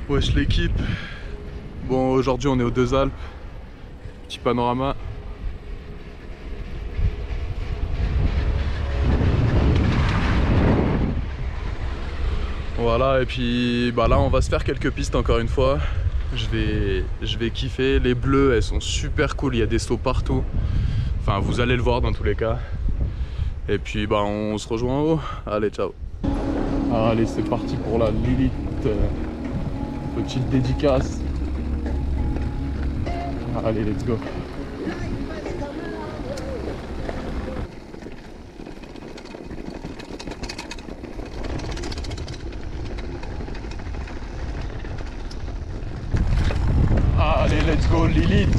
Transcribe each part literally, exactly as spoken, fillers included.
Wesh l'équipe. Bon, aujourd'hui on est aux Deux Alpes. Petit panorama. Voilà, et puis bah là on va se faire quelques pistes encore une fois. Je vais, je vais kiffer. Les bleues elles sont super cool, il y a des sauts partout. Enfin vous allez le voir dans tous les cas. Et puis bah on se rejoint en haut. Allez, ciao. Allez, c'est parti pour la Lilith. Petite dédicace. Allez, let's go. Allez, let's go Lilith.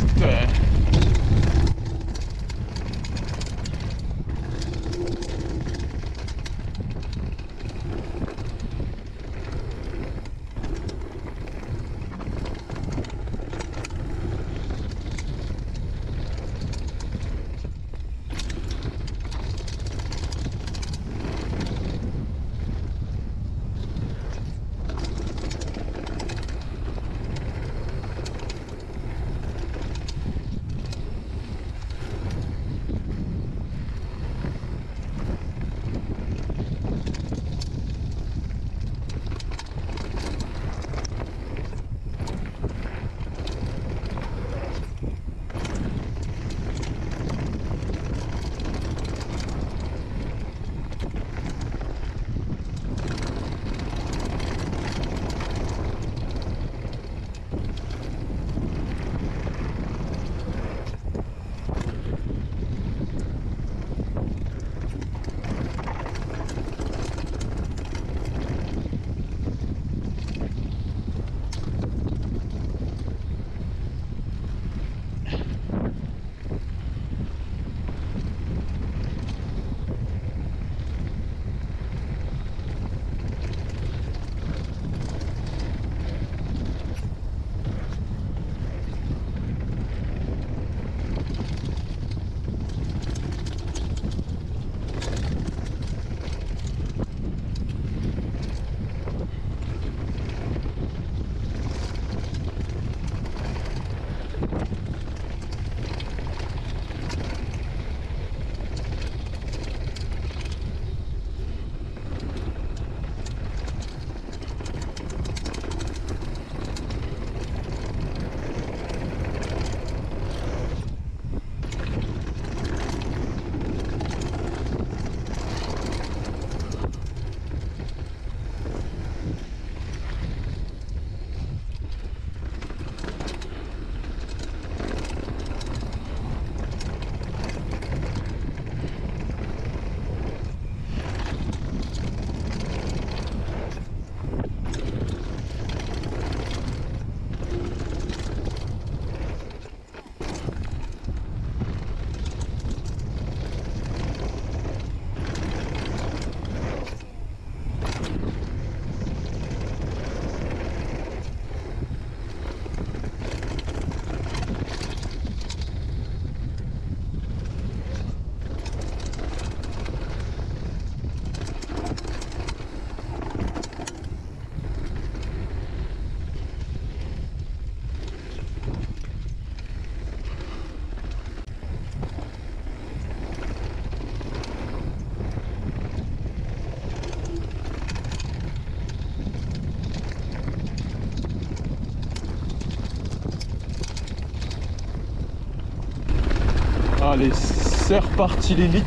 Allez, c'est reparti l'élite.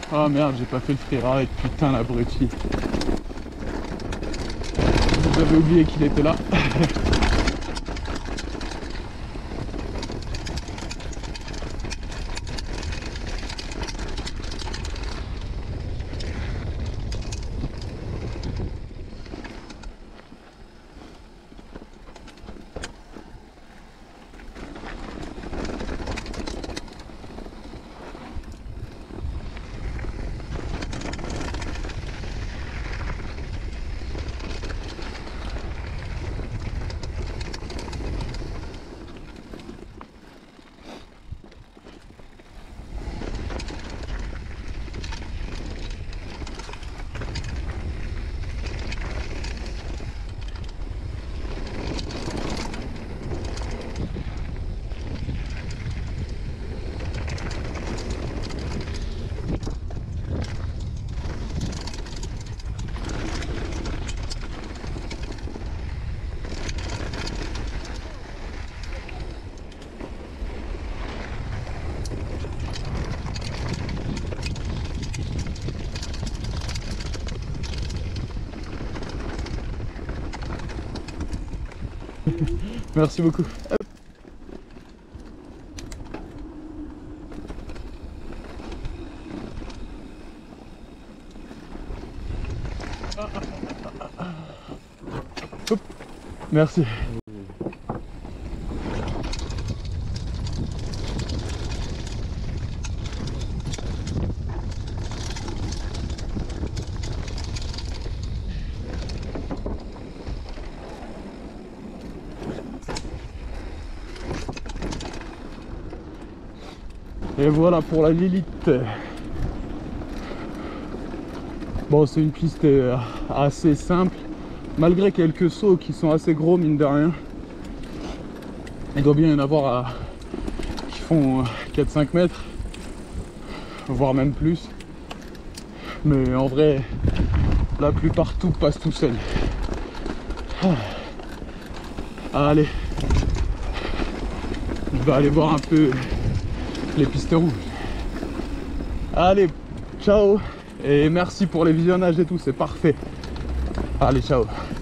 Ah merde, j'ai pas fait le freeride, putain l'abruti. J'avais oublié qu'il était là. Merci beaucoup. Hop. Merci. Et voilà pour la Lilith. Bon, c'est une piste assez simple, malgré quelques sauts qui sont assez gros, mine de rien. Il doit bien y en avoir à... qui font quatre cinq mètres, voire même plus. Mais en vrai, la plupart tout passe tout seul. Allez, je vais aller voir un peu les pistes rouges. Allez, ciao, et merci pour les visionnages et tout, c'est parfait. Allez, ciao.